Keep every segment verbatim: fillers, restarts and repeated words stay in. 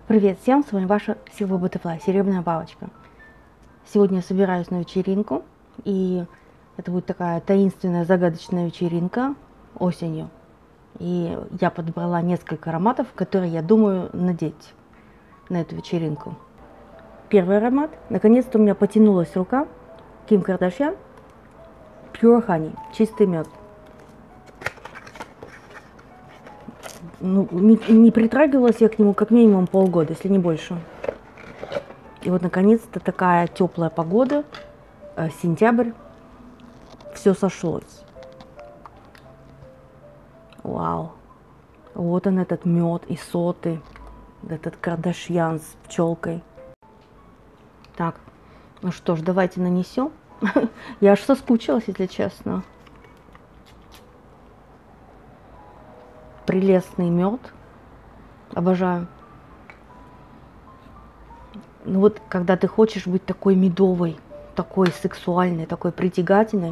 Привет всем, с вами ваша Silver Butterfly, серебряная бабочка. Сегодня я собираюсь на вечеринку, и это будет такая таинственная, загадочная вечеринка осенью. И я подобрала несколько ароматов, которые я думаю надеть на эту вечеринку. Первый аромат. Наконец-то у меня потянулась рука. Ким Кардашьян Pure Honey, чистый мед. Ну, не, не притрагивалась я к нему как минимум полгода, если не больше. И вот наконец-то такая теплая погода, э, сентябрь, все сошлось. Вау. Вот он, этот мед и соты, этот Кардашьян с пчелкой. Так, ну что ж, давайте нанесем. Я аж соскучилась, если честно. Прелестный мед. Обожаю. Ну вот, когда ты хочешь быть такой медовой, такой сексуальной, такой притягательной,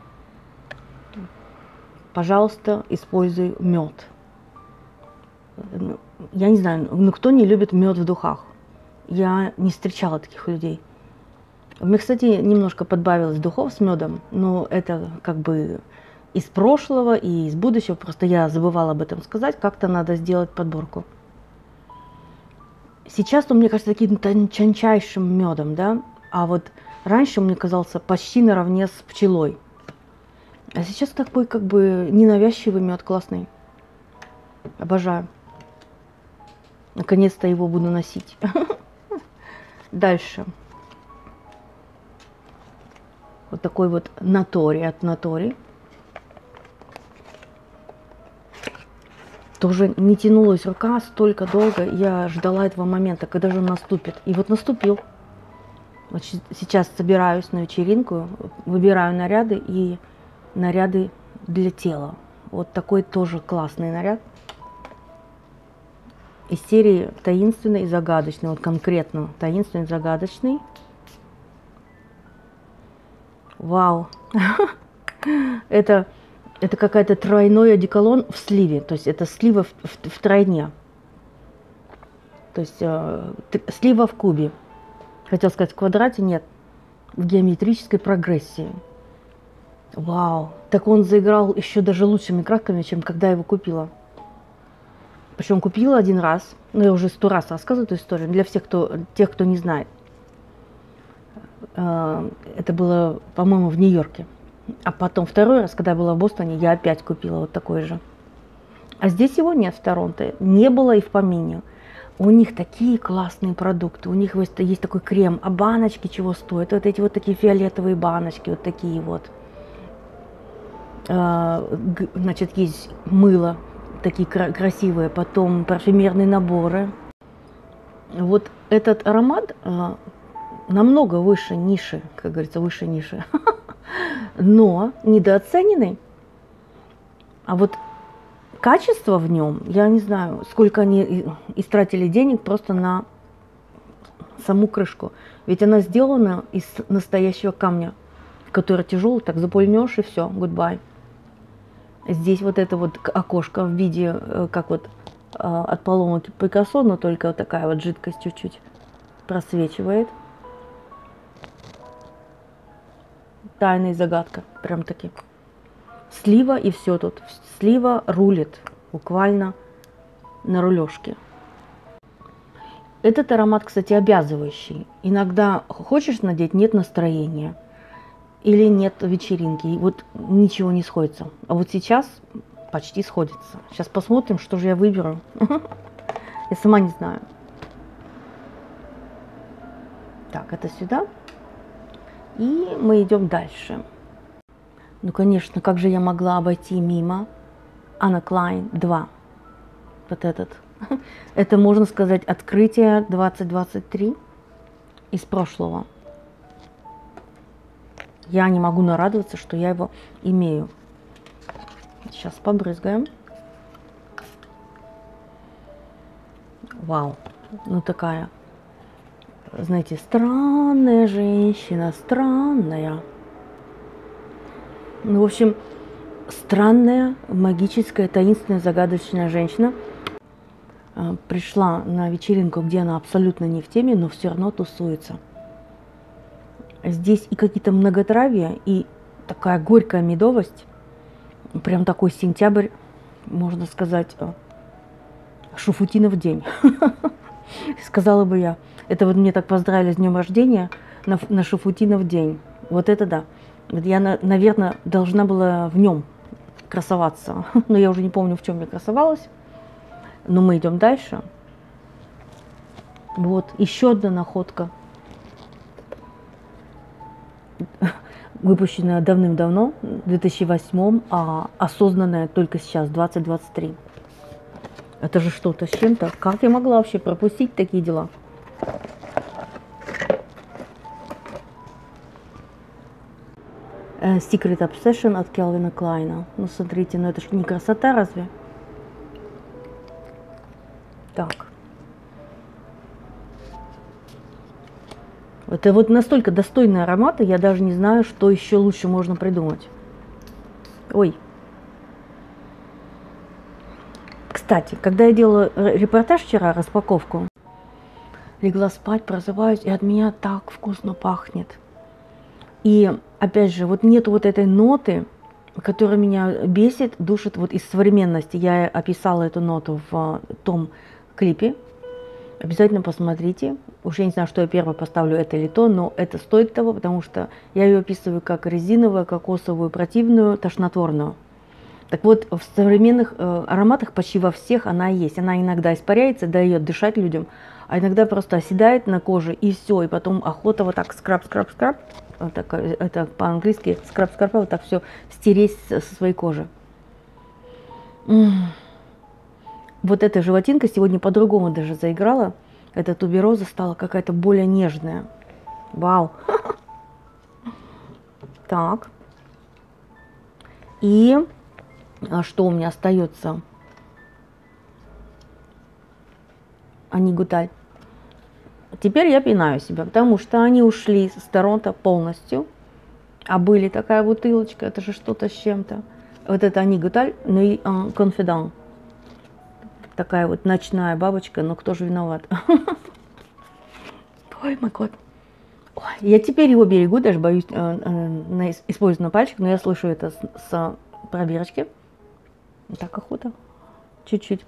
пожалуйста, используй мед. Я не знаю, ну кто не любит мед в духах? Я не встречала таких людей. Мне, кстати, немножко подбавилось духов с медом, но это как бы из прошлого и из будущего. Просто я забывала об этом сказать. Как-то надо сделать подборку. Сейчас он, мне кажется, таким тончайшим медом, да? А вот раньше он мне казался почти наравне с пчелой. А сейчас такой как бы ненавязчивый мед, классный. Обожаю. Наконец-то его буду носить. Дальше. Вот такой вот Натори от Натори. Тоже не тянулась рука столько долго. Я ждала этого момента, когда же он наступит. И вот наступил. Вот сейчас собираюсь на вечеринку, выбираю наряды и наряды для тела. Вот такой тоже классный наряд. Из серии таинственный и загадочный. Вот конкретно таинственный и загадочный. Вау. Это... Это какая-то тройной одеколон в сливе, то есть это слива в, в, в тройне. То есть э, слива в кубе. Хотел сказать в квадрате, нет, в геометрической прогрессии. Вау, так он заиграл еще даже лучшими красками, чем когда я его купила. Причем купила один раз, ну я уже сто раз рассказываю эту историю, для всех, кто, тех, кто не знает. Э, это было, по-моему, в Нью-Йорке. А потом второй раз, когда я была в Бостоне, я опять купила вот такой же. А здесь его нет в Торонто. Не было и в помине. У них такие классные продукты. У них есть, есть такой крем. А баночки чего стоят? Вот эти вот такие фиолетовые баночки. Вот такие вот. А, значит, есть мыло. Такие красивые. Потом парфюмерные наборы. Вот этот аромат а, намного выше ниши. Как говорится, выше ниши. Но недооцененный. А вот качество в нем, я не знаю, сколько они истратили денег просто на саму крышку. Ведь она сделана из настоящего камня, который тяжелый, так запульнешь и все, goodbye. Здесь вот это вот окошко в виде, как вот от поломки Пикассо, но только вот такая вот жидкость чуть-чуть просвечивает. Тайная загадка, прям таки. Слива и все тут. Слива рулит буквально на рулежке. Этот аромат, кстати, обязывающий. Иногда хочешь надеть, нет настроения. Или нет вечеринки. И вот ничего не сходится. А вот сейчас почти сходится. Сейчас посмотрим, что же я выберу. Я сама не знаю. Так, это сюда. И мы идем дальше. Ну, конечно, как же я могла обойти мимо Anna Klein два. Вот этот. Это, можно сказать, открытие двадцать двадцать три из прошлого. Я не могу нарадоваться, что я его имею. Сейчас побрызгаем. Вау. Ну, такая... Знаете, странная женщина, странная. Ну, в общем, странная, магическая, таинственная, загадочная женщина. пришла на вечеринку, где она абсолютно не в теме, но все равно тусуется. Здесь и какие-то многотравья, и такая горькая медовость. Прям такой сентябрь, можно сказать, Шуфутинов день. Сказала бы я. Это вот мне так поздравили с днем рождения на, на Шуфутинов день. Вот это да. Я, наверное, должна была в нем красоваться. Но я уже не помню, в чем я красовалась. Но мы идем дальше. Вот, еще одна находка. Выпущенная давным-давно, в две тысячи восьмом, а осознанная только сейчас, двадцать двадцать три. Это же что-то с чем-то. Как я могла вообще пропустить такие дела? Secret Obsession от Кельвина Клайна. Ну, смотрите, ну это же не красота разве? Так. Это вот настолько достойные ароматы, я даже не знаю, что еще лучше можно придумать. Ой. Кстати, когда я делала репортаж вчера, распаковку, легла спать, просыпаюсь, и от меня так вкусно пахнет. И опять же, вот нету вот этой ноты, которая меня бесит, душит вот из современности. Я описала эту ноту в том клипе. Обязательно посмотрите. Уж я не знаю, что я первое поставлю, это или то, но это стоит того, потому что я ее описываю как резиновую, кокосовую, противную, тошнотворную. Так вот, в современных э, ароматах почти во всех она есть. Она иногда испаряется, дает дышать людям, а иногда просто оседает на коже, и все, и потом охота вот так скраб-скраб-скраб, вот так, это по-английски скраб-скраб, вот так все стереть со своей кожи. М-м. Вот эта животинка сегодня по-другому даже заиграла. Эта тубероза стала какая-то более нежная. Вау! Так. И а что у меня остается? Анигуталь. Теперь я пинаю себя, потому что они ушли с Торонто полностью. А были такая бутылочка, это же что-то с чем-то. Вот это Анигуталь, ну и Confidant. Такая вот ночная бабочка, но кто же виноват? Ой, мой кот. Ой, я теперь его берегу, даже боюсь э, э, использовать на пальчик, но я слышу это с, с пробирочки. Так охота. Чуть-чуть.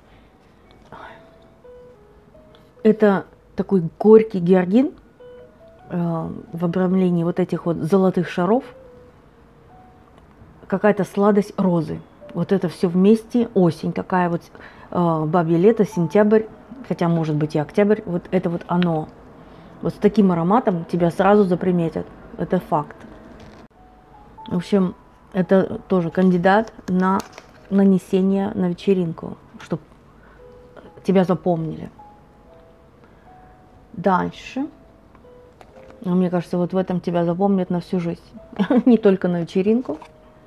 Это такой горький георгин э, в обрамлении вот этих вот золотых шаров. Какая-то сладость розы. Вот это все вместе. Осень такая вот. Бабье лето, сентябрь, хотя может быть и октябрь, вот это вот оно. Вот с таким ароматом тебя сразу заприметят. Это факт. В общем, это тоже кандидат на нанесение на вечеринку, чтобы тебя запомнили. Дальше. Мне кажется, вот в этом тебя запомнят на всю жизнь. Не только на вечеринку.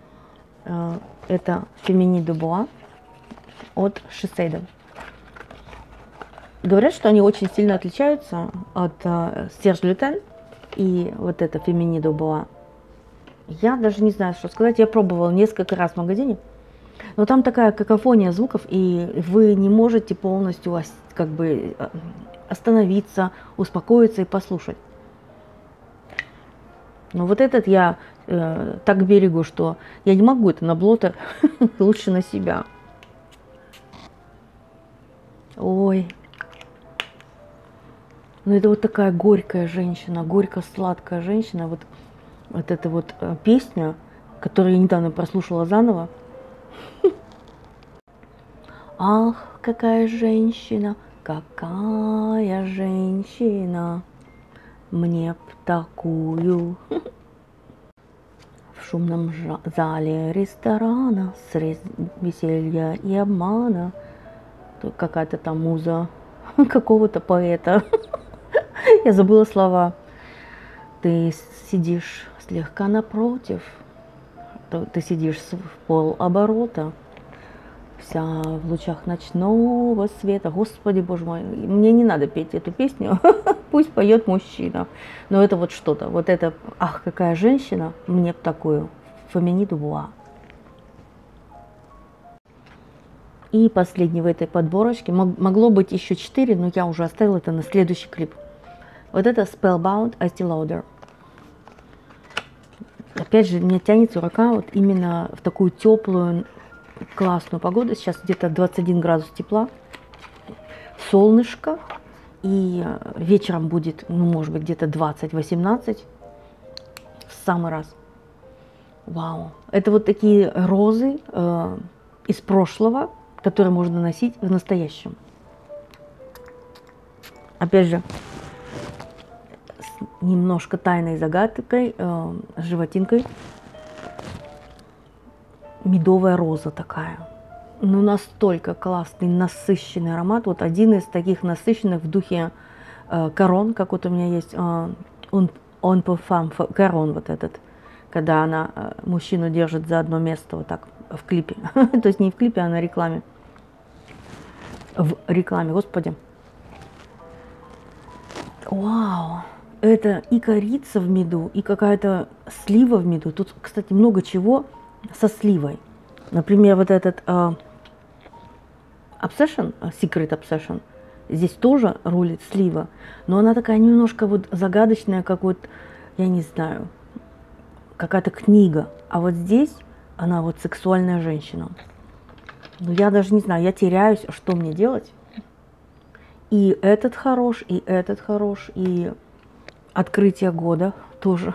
Это Фемини Дюбуа от Шисейда. Говорят, что они очень сильно отличаются от Серж Лютен и вот это Фемини Дюбуа. Я даже не знаю, что сказать. Я пробовала несколько раз в магазине, но там такая какофония звуков, и вы не можете полностью как бы остановиться, успокоиться и послушать. Но вот этот я э, так берегу, что я не могу это на блотер, лучше на себя. Ой, ну это вот такая горькая женщина, горько-сладкая женщина. Вот, вот эта вот э, песня, которую я недавно прослушала заново. Ах, какая женщина, какая женщина, мне б такую. В шумном зале ресторана средь веселья и обмана. Какая-то там муза какого-то поэта. Я забыла слова. Ты сидишь слегка напротив, ты сидишь в полоборота, вся в лучах ночного света. Господи, боже мой, мне не надо петь эту песню, пусть поет мужчина. Но это вот что-то, вот это, ах, какая женщина, мне б такую, Фемини Дюбуа. И последний в этой подборочке. Могло быть еще четыре, но я уже оставила это на следующий клип. Вот это Spellbound Estee Lauder. Опять же, мне тянется рука вот именно в такую теплую, классную погоду. Сейчас где-то двадцать один градус тепла, солнышко. И вечером будет, ну, может быть, где-то двадцать-восемнадцать. В самый раз. Вау. Это вот такие розы э, из прошлого, которые можно носить в настоящем. Опять же, с немножко тайной загадкой, э, с животинкой. Медовая роза такая. Ну, настолько классный, насыщенный аромат. Вот один из таких насыщенных в духе э, Корон, как вот у меня есть э, он, он парфам Корон вот этот, когда она э, мужчину держит за одно место вот так в клипе. То есть не в клипе, а на рекламе. В рекламе, господи. Вау! Это и корица в меду, и какая-то слива в меду. Тут, кстати, много чего со сливой. Например, вот этот э, Obsession, Secret Obsession, здесь тоже рулит слива, но она такая немножко вот загадочная, как вот, я не знаю, какая-то книга. А вот здесь она вот сексуальная женщина. Ну, я даже не знаю, я теряюсь, что мне делать. И этот хорош, и этот хорош, и открытие года тоже.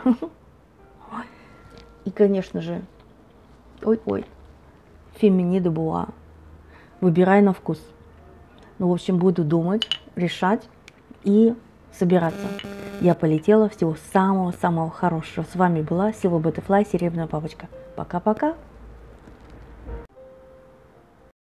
И, конечно же, ой-ой, Фемини де Буа. Выбирай на вкус. Ну, в общем, буду думать, решать и собираться. Я полетела. Всего самого-самого хорошего. С вами была Сила Butterfly, Серебряная Папочка. Пока-пока.